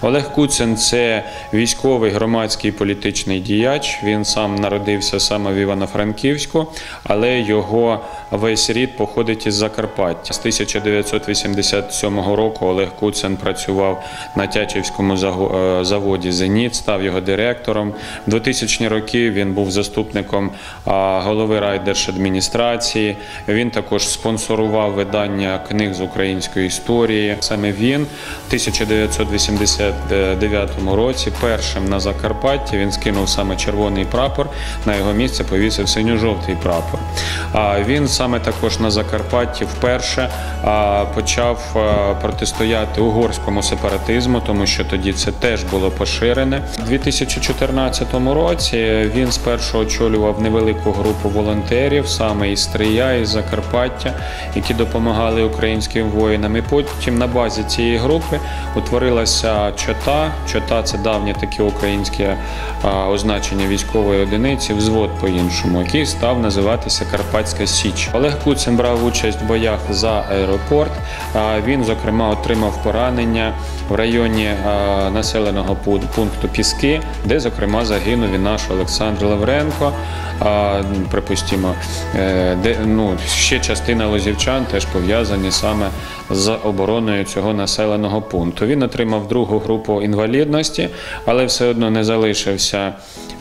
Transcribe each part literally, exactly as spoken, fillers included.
Олег Куцин – це військовий, громадський і політичний діяч. Він сам народився саме в Івано-Франківську, але його весь рід походить із Закарпаття. З тисяча дев'ятсот вісімдесят сьомого року Олег Куцин працював на Тячівському заводі «Зеніт», став його директором. В двохтисячні роки він був заступником голови райдержадміністрації. Він також спонсорував видання книг з української історії. Саме він в тисяча дев'ятсот вісімдесят дев'ятому році першим на Закарпатті він скинув саме червоний прапор, на його місце повісив синьо-жовтий прапор. Він саме також на Закарпатті вперше почав протистояти угорському сепаратизму, тому що тоді це теж було поширене. У дві тисячі чотирнадцятому році він спершу очолював невелику групу волонтерів, саме із Стрия, із Закарпаття, які допомагали українським воїнам. І потім на базі цієї групи утворилася ЧОТА. ЧОТА – це давнє таке українське означення військової одиниці, взвод по-іншому, який став називатися Карпатська Січ. Олег Куцин брав участь в боях за аеропорт. Він, зокрема, отримав поранення в районі населеного пункту Піски, де, зокрема, загинув і наш Олександр Лавренко. Припустимо, де, ну, ще частина лозівчан теж пов'язані саме з обороною цього населеного пункту. Він отримав другу групу інвалідності, але все одно не залишився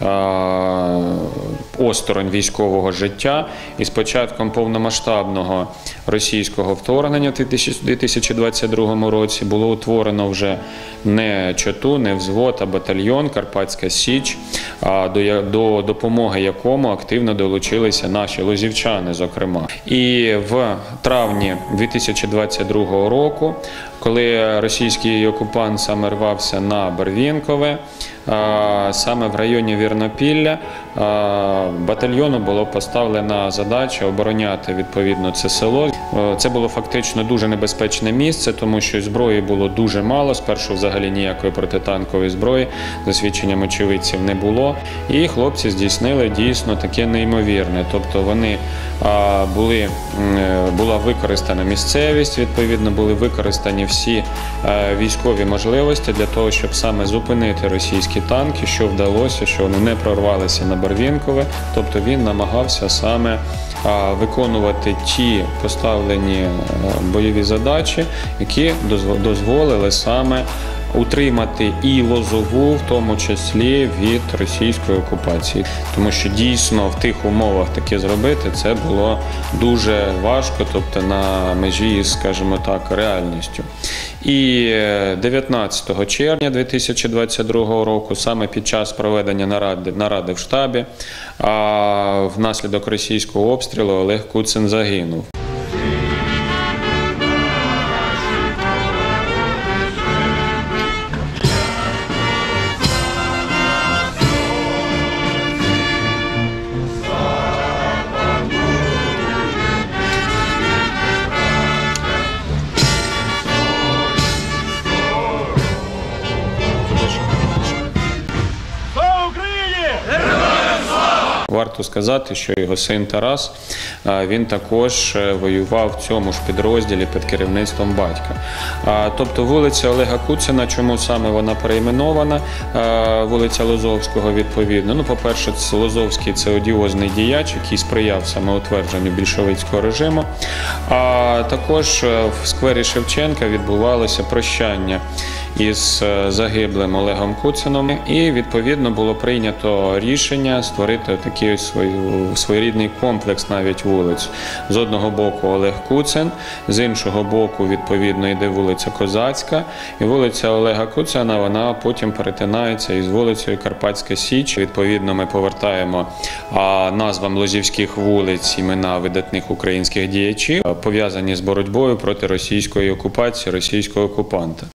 осторонь військового життя. І з початком повномасштабного російського вторгнення в дві тисячі двадцять другому році було утворено вже не ЧОТУ, не взвод, а батальйон Карпатська Січ, до, до допомоги якому активно долучилися наші лозівчани, зокрема. І в травні дві тисячі двадцять другого року, коли російський окупант саме рвався на Барвінкове, саме в районі Вірнопілля, батальйону було поставлена задача обороняти відповідно це село. Це було фактично дуже небезпечне місце, тому що зброї було дуже мало, спершу взагалі ніякої протитанкової зброї, за свідченням очевидців, не було. І хлопці здійснили дійсно таке неймовірне, тобто вони були, була використана місцевість, відповідно були використані всі військові можливості для того, щоб саме зупинити російські танки, що вдалося, що вони не прорвалися на Барвінкове, тобто він намагався саме виконувати ті поставлені бойові задачі, які дозволили саме утримати і Лозову, в тому числі, від російської окупації. Тому що дійсно в тих умовах таке зробити це було дуже важко, тобто на межі, скажімо так, реальністю. І дев'ятнадцятого червня дві тисячі двадцять другого року, саме під час проведення наради, наради в штабі, внаслідок російського обстрілу Олег Куцин загинув. Варто сказати, що його син Тарас, він також воював в цьому ж підрозділі під керівництвом батька. Тобто вулиця Олега Куцина, чому саме вона перейменована, вулиця Лозовського відповідно. Ну, по-перше, Лозовський – це одіозний діяч, який сприяв саме утвердженню більшовицького режиму. А також в сквері Шевченка відбувалося прощання із загиблим Олегом Куцином. І, відповідно, було прийнято рішення створити такий своєрідний комплекс навіть вулиць. З одного боку Олег Куцин, з іншого боку, відповідно, йде вулиця Козацька. І вулиця Олега Куцина, вона потім перетинається із вулицею Карпатська Січ. Відповідно, ми повертаємо назвам лозівських вулиць імена видатних українських діячів, пов'язані з боротьбою проти російської окупації, російського окупанта.